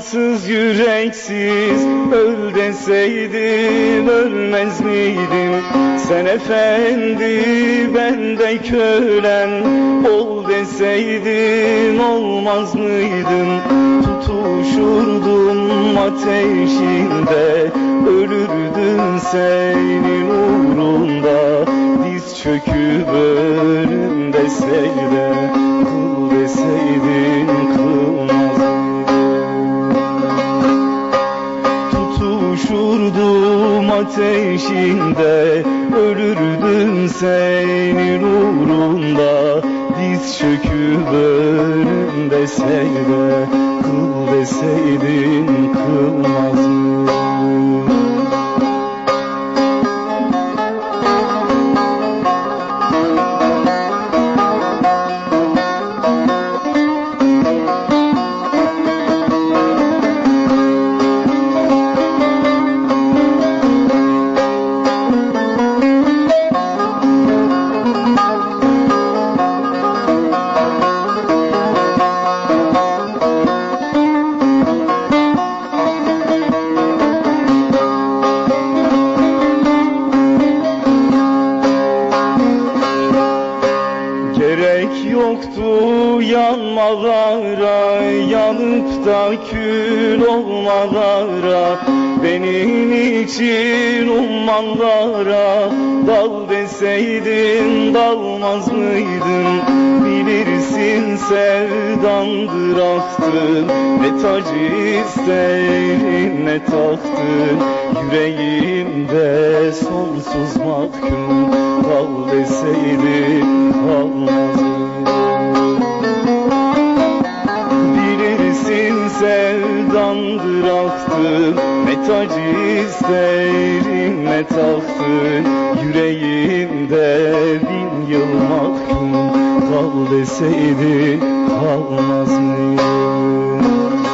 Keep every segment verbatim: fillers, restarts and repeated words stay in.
cansız yüreksiz öl deseydim ölmez miydim? Sen efendi ben de kölen ol deseydin olmaz mıydın? Tutuşurdum ateşinde ölürdüm senin uğrunda. Diz çöküp önümde secde kıl deseydin kılmaz mıydın? Tutuşurdum ateşinde ölürdüm senin uğrunda. Diz çöküp önümde secde kıl deseydin kılmaz mıydın? Gerek yoktu yanmalara, yanıp da kül olmalara. Benim için ummanlara dal deseydin dalmaz mıydın? Bilirsin sevdandır aktın, ne tacı isterim ne taktın. Yüreğimde sonsuz mahkum kal deseydin kalmaz mıydın? Bilirsin sevdandır aktın, ne tacı isterim ne taktın. Yüreğimde bin yıl mahkum kal deseydin kalmaz mıydın?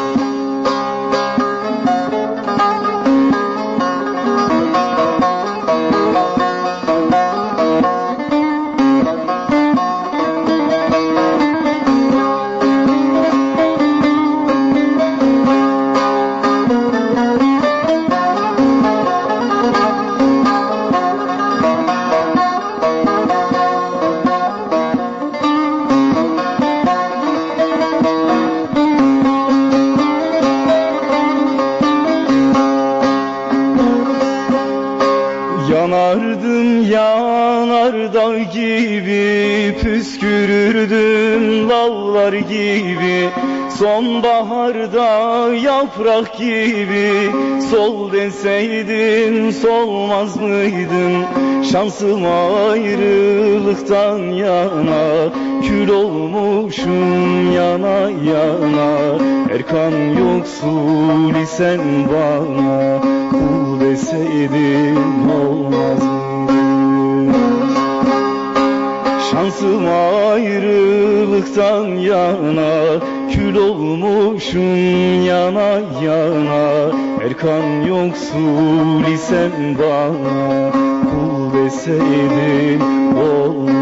Yanardım yanardağ gibi, püskürürdüm lallar gibi. Sonbaharda yaprak gibi sol deseydin solmaz mıydın? Şansım ayrılıktan yana, kül olmuşum yana yana. Erkan yoksul isen bana kul deseydin olmaz mıydı? Şansım ayrılıktan yana, kül olmuşum yana yana. Erkan yoksul isen bana kul deseydin olmaz.